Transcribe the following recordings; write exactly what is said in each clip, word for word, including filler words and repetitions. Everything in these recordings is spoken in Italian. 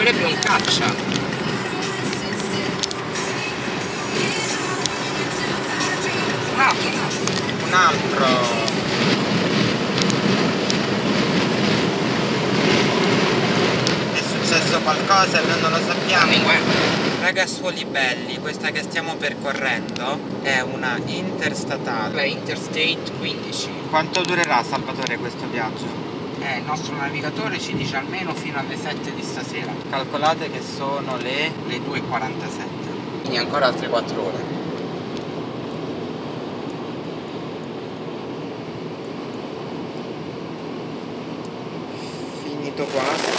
sembrerebbe un caccia. Un altro, Un altro. È successo qualcosa e noi non lo sappiamo. Ragazzuoli belli, questa che stiamo percorrendo è una interstatale. La Interstate quindici. Quanto durerà, Salvatore, questo viaggio? Eh, il nostro navigatore ci dice almeno fino alle sette di stasera. Calcolate che sono le... Le due e quarantasette. Quindi ancora altre quattro ore. Finito quasi.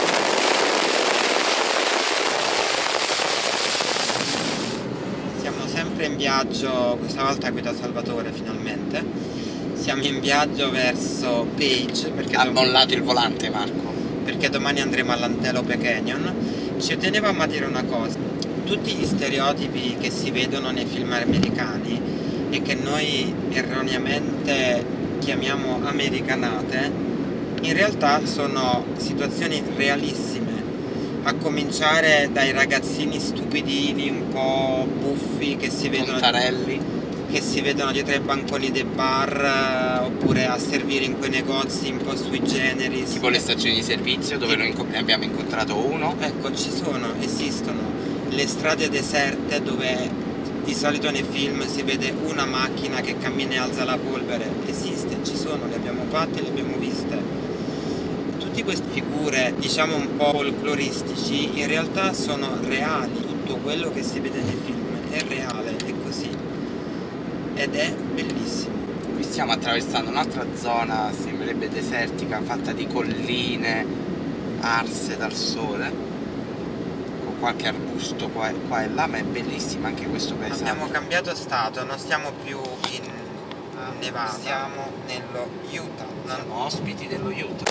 Siamo sempre in viaggio, questa volta guida Salvatore finalmente. Siamo in viaggio verso Page perché, Ha dom- mollato il volante, Marco. perché domani andremo all'Antelope Canyon. Ci tenevamo a dire una cosa: tutti gli stereotipi che si vedono nei film americani e che noi erroneamente chiamiamo americanate, in realtà sono situazioni realissime, a cominciare dai ragazzini stupidini un po' buffi che si vedono Contarelli. che si vedono dietro ai banconi dei bar, eh, oppure a servire in quei negozi un po' sui generis. Tipo le stazioni di servizio dove noi inco- ne abbiamo incontrato uno. Ecco, ci sono, esistono le strade deserte dove di solito nei film si vede una macchina che cammina e alza la polvere. Esiste, ci sono, le abbiamo fatte, le abbiamo viste. Tutte queste figure, diciamo un po' folcloristici, in realtà sono reali. Tutto quello che si vede nei film è reale, è così. Ed è bellissimo. Qui stiamo attraversando un'altra zona, sembrerebbe desertica, fatta di colline arse dal sole, con qualche arbusto qua e, qua e là, ma è bellissimo anche questo paesaggio. Abbiamo cambiato stato, non stiamo più in Nevada, stiamo nello Utah. Non... Siamo ospiti dello Utah.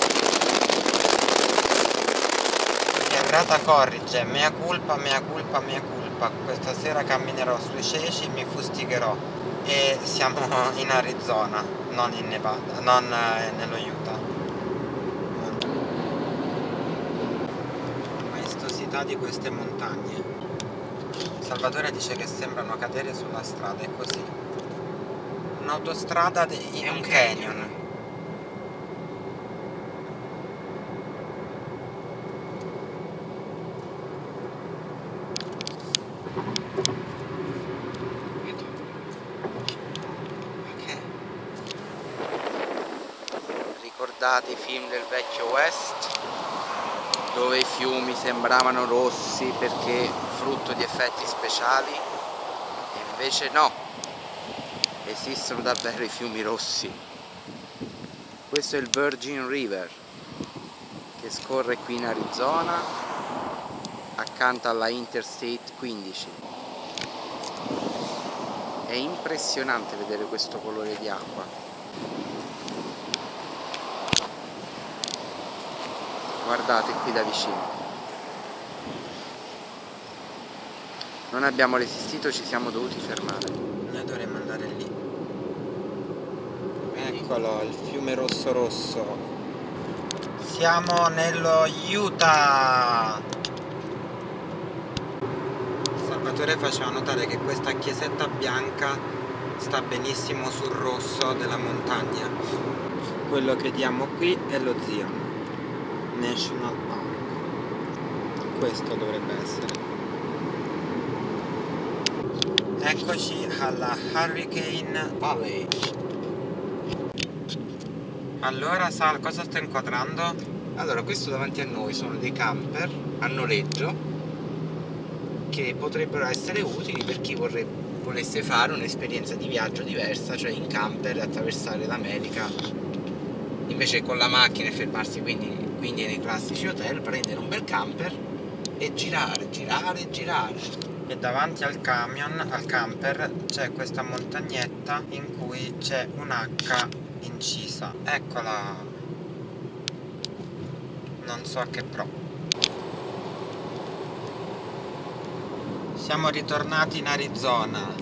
Errata corrige, mea culpa, mea culpa, mea culpa. Questa sera camminerò sui ceci, mi fustigherò. E siamo in Arizona, non in Nevada, non eh, nello Utah. Maestosità di queste montagne. Salvatore dice che sembrano cadere sulla strada, è così. Un'autostrada in È un un canyon. Ricordate i film del vecchio West, dove i fiumi sembravano rossi perché frutto di effetti speciali? E invece no, esistono davvero i fiumi rossi. Questo è il Virgin River, che scorre qui in Arizona accanto alla Interstate quindici. È impressionante vedere questo colore di acqua. Guardate qui da vicino. Non abbiamo resistito, ci siamo dovuti fermare. Noi dovremmo andare lì. Eccolo, il fiume rosso rosso. Siamo nello Utah. Salvatore faceva notare che questa chiesetta bianca sta benissimo sul rosso della montagna. Quello che diamo qui è lo Zion National Park. Questo dovrebbe essere. Eccoci alla Hurricane Valley. Allora Sal, cosa sto inquadrando? Allora, questo davanti a noi sono dei camper a noleggio che potrebbero essere utili per chi vorrebbe, volesse fare un'esperienza di viaggio diversa, cioè in camper e attraversare l'America invece con la macchina e fermarsi quindi, quindi nei classici hotel, prendere un bel camper e girare, girare, girare. E davanti al camion, al camper, c'è questa montagnetta in cui c'è un H incisa. Eccola. Non so a che pro. Siamo ritornati in Arizona.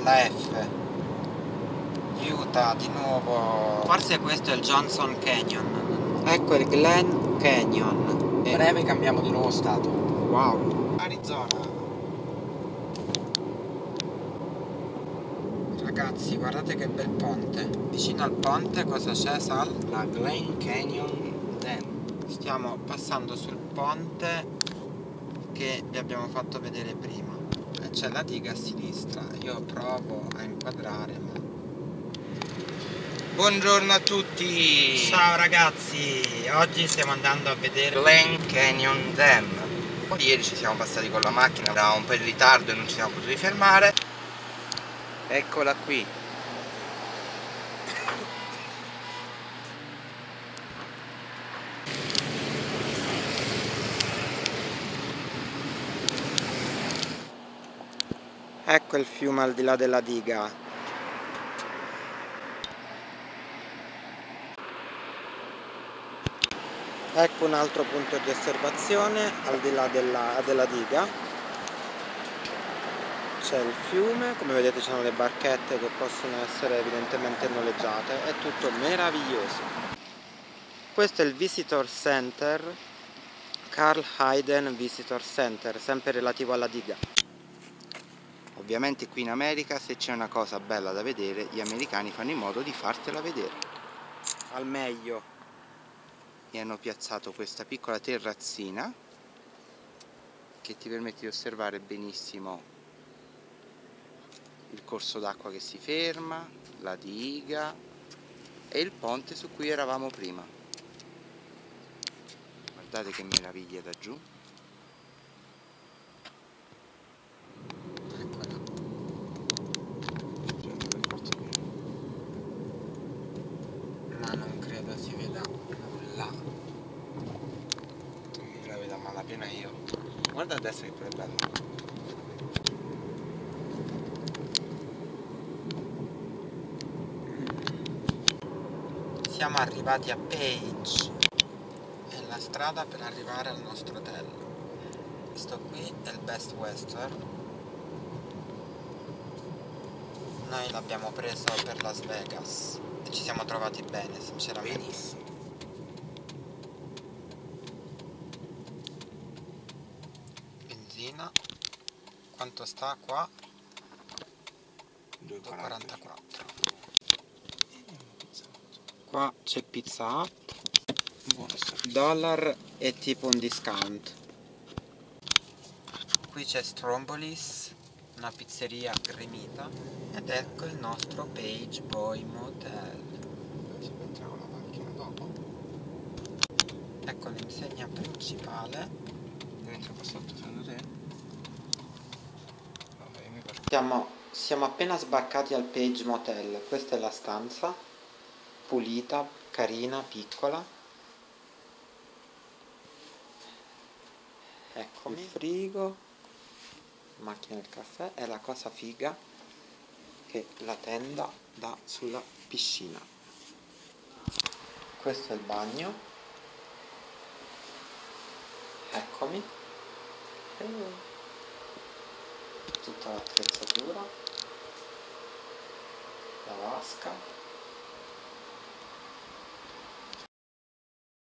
la F. Aiuta di nuovo. Forse questo è il Johnson Canyon. Ecco il Glen Canyon. In breve cambiamo di nuovo stato. Wow. Arizona. Ragazzi, guardate che bel ponte. Vicino al ponte cosa c'è, Sal? La Glen Canyon Dam. Stiamo passando sul ponte che vi abbiamo fatto vedere prima. E c'è la diga a sinistra. Io provo a inquadrare, ma... Buongiorno a tutti! Ciao ragazzi! Oggi stiamo andando a vedere Glen Canyon Dam. Ieri ci siamo passati con la macchina, eravamo un po' in ritardo e non ci siamo potuti fermare. Eccola qui. Ecco il fiume al di là della diga. Ecco un altro punto di osservazione al di là della, della diga. C'è il fiume, come vedete ci sono le barchette che possono essere evidentemente noleggiate, è tutto meraviglioso. Questo è il Visitor Center, Carl Hayden Visitor Center, sempre relativo alla diga. Ovviamente qui in America, se c'è una cosa bella da vedere, gli americani fanno in modo di fartela vedere. Al meglio. E hanno piazzato questa piccola terrazzina che ti permette di osservare benissimo il corso d'acqua che si ferma, la diga e il ponte su cui eravamo prima. Guardate che meraviglia da giù. Ma non credo si veda nulla. Io la vedo a malapena io. Guarda a destra che pure è bello. Siamo arrivati a Page. È la strada per arrivare al nostro hotel. Questo qui è il Best Western. Noi l'abbiamo preso per Las Vegas e ci siamo trovati bene, sinceramente. Benissimo. Benzina. Quanto sta qua? due virgola quarantaquattro. Qua c'è Pizza Hut. Buono sto Dollar è tipo un discount. Qui c'è Strombolis, una pizzeria gremita. Ed ecco il nostro Page Boy Motel. Ci mettiamo la macchina dopo. Ecco l'insegna principale. Dentro qua sotto secondo te? Vabbè, mi pare. Siamo, siamo appena sbarcati al Page Motel. Questa è la stanza, pulita, carina, piccola. Ecco il frigo, macchina del caffè, e la cosa figa che la tenda dà sulla piscina. Questo è il bagno. Eccomi. Tutta l'attrezzatura, la vasca.